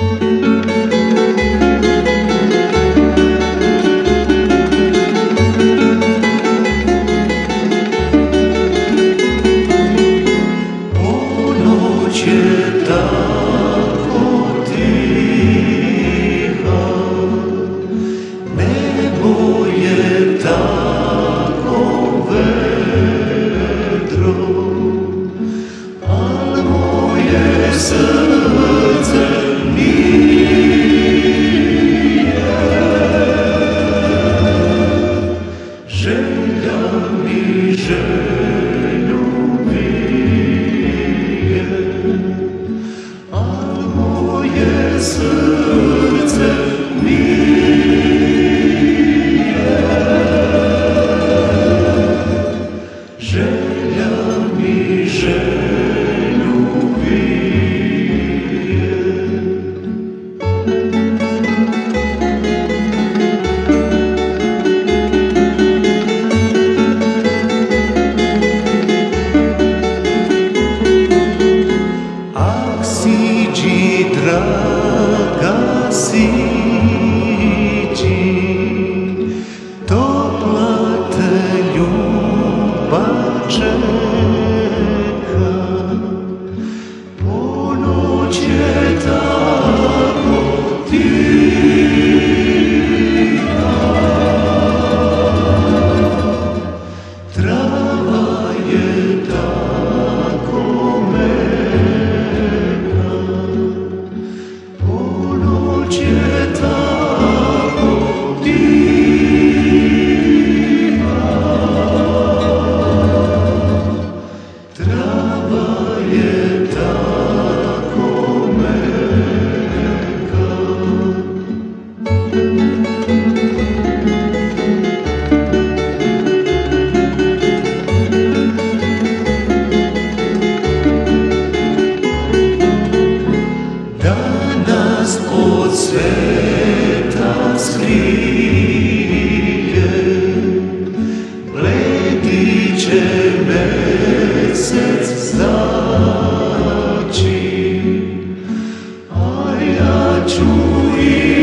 Draga siđi, topla te ljubav čeka, ponoć je tako tiha, trava je tako meka, ponoć je tako tiha, trava je tako meka. Danas od sveta skrije, bledi će mesec zaći, a ja ću